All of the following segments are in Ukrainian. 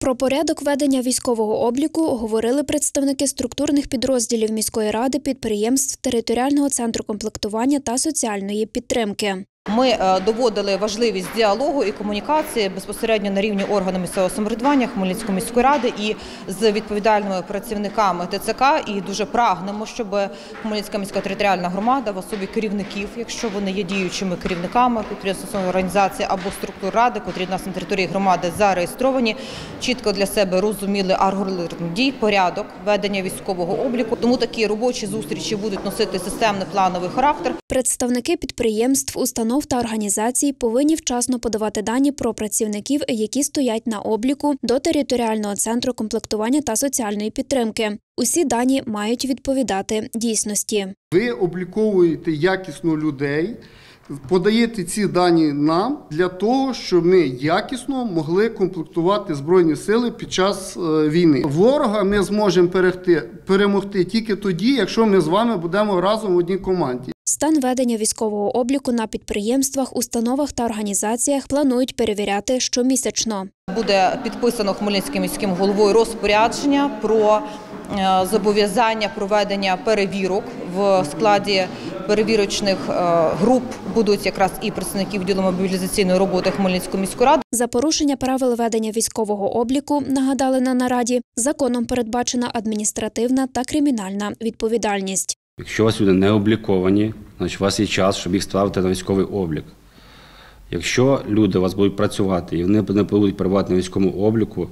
Про порядок ведення військового обліку говорили представники структурних підрозділів міської ради, підприємств, територіального центру комплектування та соціальної підтримки. Ми доводили важливість діалогу і комунікації безпосередньо на рівні органів місцевого самоврядування Хмельницької міської ради і з відповідальними працівниками ТЦК. І дуже прагнемо, щоб Хмельницька міська територіальна громада в особі керівників, якщо вони є діючими керівниками підприємств, організацій або структур ради, котрі в нас на території громади зареєстровані, чітко для себе розуміли алгоритм дій, порядок ведення військового обліку. Тому такі робочі зустрічі будуть носити системний плановий характер. Представники підприємств, установ та організацій повинні вчасно подавати дані про працівників, які стоять на обліку, до територіального центру комплектування та соціальної підтримки. Усі дані мають відповідати дійсності. Ви обліковуєте якісно людей, подаєте ці дані нам для того, щоб ми якісно могли комплектувати Збройні сили під час війни. Ворога ми зможемо перемогти тільки тоді, якщо ми з вами будемо разом в одній команді. Стан ведення військового обліку на підприємствах, установах та організаціях планують перевіряти щомісячно. Буде підписано Хмельницьким міським головою розпорядження про зобов'язання проведення перевірок. В складі перевірочних груп будуть якраз і представники відділу мобілізаційної роботи Хмельницької міської ради. За порушення правил ведення військового обліку, нагадали на нараді, законом передбачена адміністративна та кримінальна відповідальність. Якщо у вас люди не обліковані, значить у вас є час, щоб їх ставити на військовий облік. Якщо люди у вас будуть працювати і вони не будуть перебувати на військовому обліку,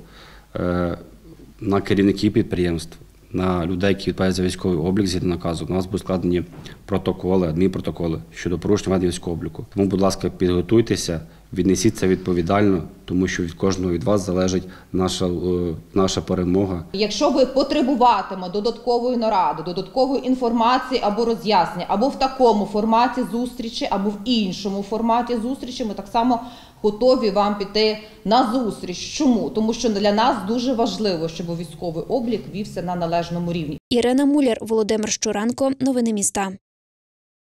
на керівників підприємств, на людей, які відповідають за військовий облік, згідно наказу, у нас будуть складені протоколи, адмінпротоколи щодо порушення ведення військового обліку. Тому, будь ласка, підготуйтеся, віднесіть це відповідально, тому що від кожного від вас залежить наша перемога. Якщо ви потребуватиме додаткової наради, додаткової інформації або роз'яснення, або в такому форматі зустрічі, або в іншому форматі зустрічі, ми так само готові вам піти на зустріч. Чому? Тому що для нас дуже важливо, щоб військовий облік вівся на належному рівні. Ірина Муляр, Володимир Щуренко. Новини міста.